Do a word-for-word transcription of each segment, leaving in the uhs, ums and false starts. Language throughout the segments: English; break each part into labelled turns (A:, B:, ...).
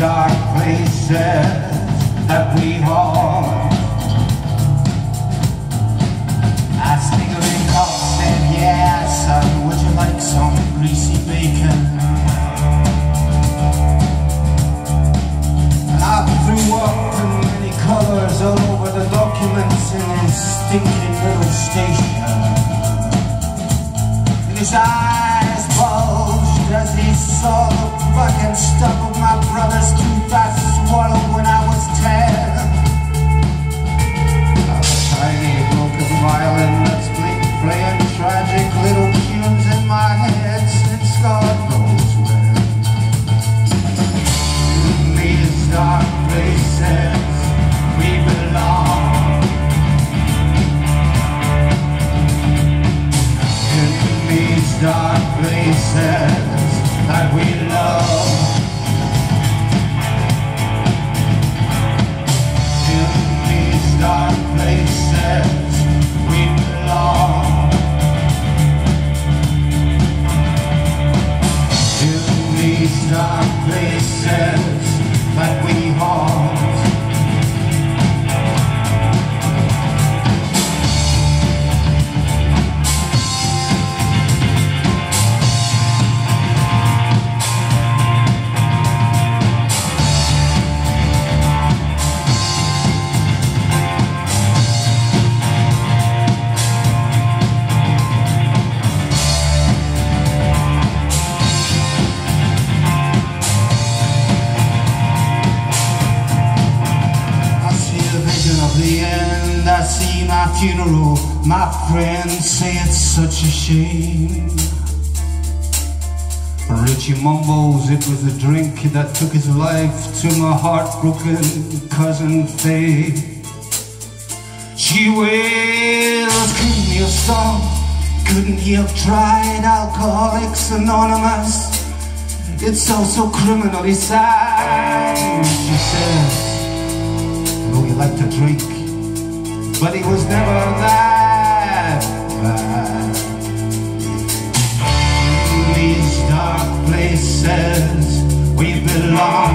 A: dark places that we haunt. I still recall said, yeah, son, would you like some greasy bacon? And I threw up in many colors all over the documents in his stinking little station. And his eyes bulged as he saw the fucking stuff of my brother's tooth I swallowed when I was ten. A tiny broken violin that's been playing tragic little tunes in my head since God knows when. In these dark places we belong. In these dark places that we love. In these dark places we belong. In these dark places that we haunt. The end, I see my funeral. My friends say it's such a shame. Richie mumbles it was a drink that took his life to my heartbroken cousin Faye. She wails, couldn't you stop? Couldn't you have tried Alcoholics Anonymous? It's all so criminally sad. She says, oh, you like to drink, but he was never that bad. In these dark places we belong.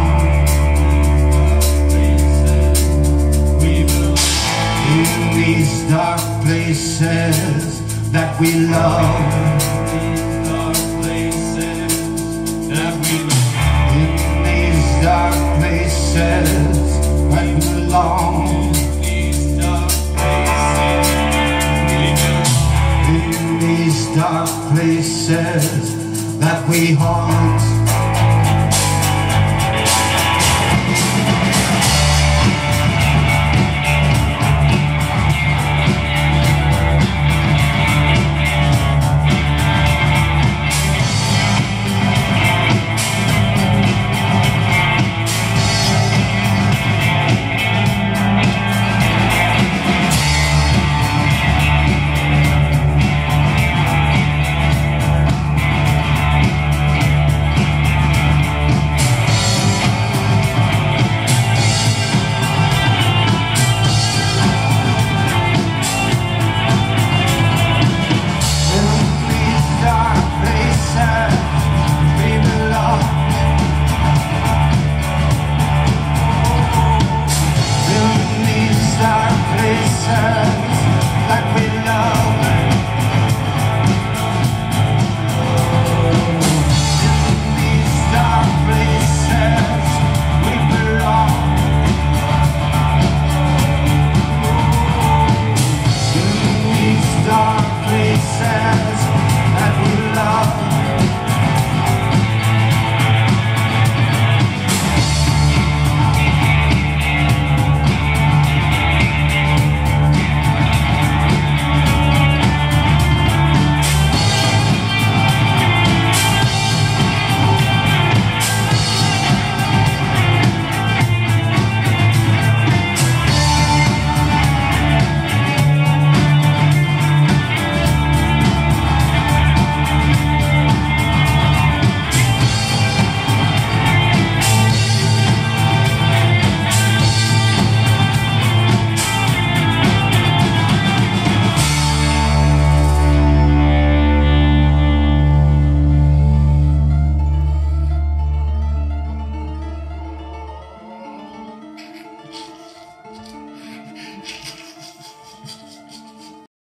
A: In these dark places that we love.